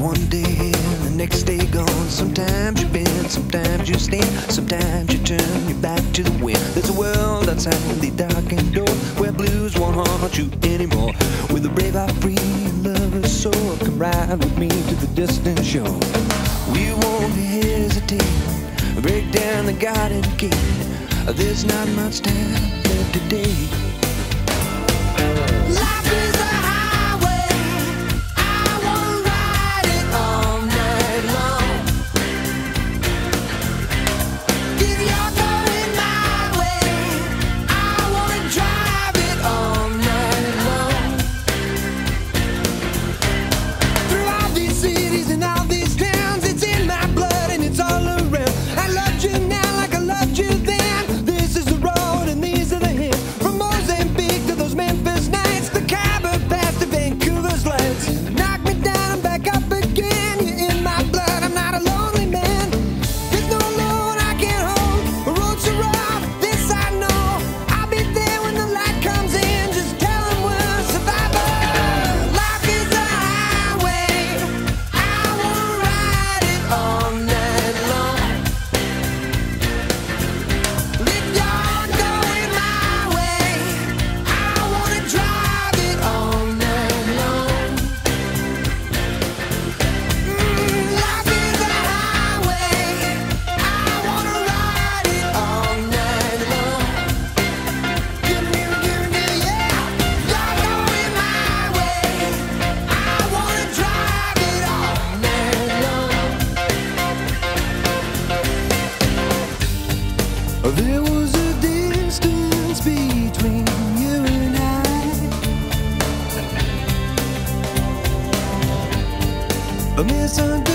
one day and the next day gone. Sometimes you bend, sometimes you stand, sometimes you turn your back to the wind. There's a world outside the darkened door where blues won't haunt you anymore. With a brave heart free and lover's soul, come ride with me to the distant shore. We won't hesitate, break down the garden gate. There's not much time left today. Life is a highway, I wanna ride it all night long. If you're going my way, I wanna drive it all night long. Through all these cities and all these towns, it's in my blood and it's all around. I loved you now like I loved you then. This is the road and these are the hills. From Mozambique to those Memphis nights, the Khyber Pass to Vancouver's lights. Knock me down and back up again. You're in my blood, I'm not a lonely man. There's no load I can't hold. The road's so rough, this I know. I'll be there when the light comes in. Just tell them we're survivors. Life is a highway, I wanna ride it all night long. If you're going my way, I wanna drive it all night long. Life is a highway, I wanna ride it all night long. Give me, yeah. You're going my way, I wanna drive it all night long. There was a distance between you and I, a misunderstanding.